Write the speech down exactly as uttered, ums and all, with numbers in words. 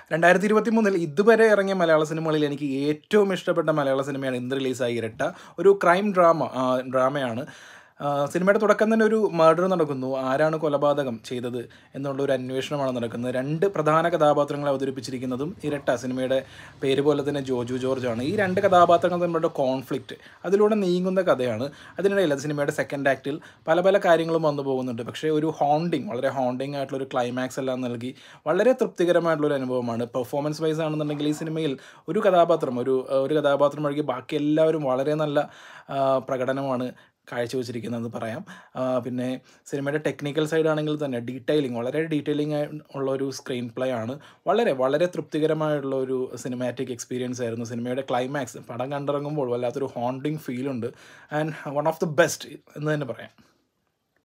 രണ്ടായിരത്തി ഇരുപത്തി മൂന്നിൽ ഇതുവരെ ഇറങ്ങിയ മലയാള സിനിമകളിൽ എനിക്ക് ഏറ്റവും ഇഷ്ടപ്പെട്ട മലയാള സിനിമയാണ് ഇന്ന് റിലീസായി ഇരട്ട. ഒരു ക്രൈം ഡ്രാമ ഡ്രാമയാണ്. സിനിമയുടെ തുടക്കം തന്നെ ഒരു മർഡർ നടക്കുന്നു. ആരാണ് കൊലപാതകം ചെയ്തത് എന്നുള്ള ഒരു അന്വേഷണമാണ് നടക്കുന്നത്. രണ്ട് പ്രധാന കഥാപാത്രങ്ങളെ അവതരിപ്പിച്ചിരിക്കുന്നതും ഇരട്ട സിനിമയുടെ പേര് പോലെ തന്നെ ജോജു ജോർജാണ്. ഈ രണ്ട് കഥാപാത്രങ്ങൾ തമ്മിലുള്ള കോൺഫ്ലിക്റ്റ് അതിലൂടെ നീങ്ങുന്ന കഥയാണ്. അതിനിടയിൽ അത് സിനിമയുടെ സെക്കൻഡ് ആക്റ്റിൽ പല പല കാര്യങ്ങളും വന്നു പോകുന്നുണ്ട്. പക്ഷേ ഒരു ഹോണ്ടിങ് വളരെ ഹോണ്ടിങ് ആയിട്ടുള്ളൊരു ക്ലൈമാക്സ് എല്ലാം നൽകി വളരെ തൃപ്തികരമായിട്ടുള്ളൊരു അനുഭവമാണ്. പെർഫോമൻസ് വൈസ് ആണെന്നുണ്ടെങ്കിൽ ഈ സിനിമയിൽ ഒരു കഥാപാത്രം ഒരു ഒരു കഥാപാത്രം ഒഴികെ ബാക്കി എല്ലാവരും വളരെ നല്ല പ്രകടനമാണ് കാഴ്ചവെച്ചിരിക്കുന്നത് പറയാം. പിന്നെ സിനിമയുടെ ടെക്നിക്കൽ സൈഡ് ആണെങ്കിൽ തന്നെ ഡീറ്റെയിലിംഗ് വളരെ ഡീറ്റെയിലിംഗ് ഉള്ള ഒരു സ്ക്രീൻ പ്ലേ ആണ്. വളരെ വളരെ തൃപ്തികരമായുള്ള ഒരു സിനിമാറ്റിക് എക്സ്പീരിയൻസ് ആയിരുന്നു. സിനിമയുടെ ക്ലൈമാക്സ് പടം കണ്ടിറങ്ങുമ്പോൾ വല്ലാത്തൊരു ഹോണ്ടിങ് ഫീലുണ്ട്. And one of the best എന്ന് തന്നെ പറയാം.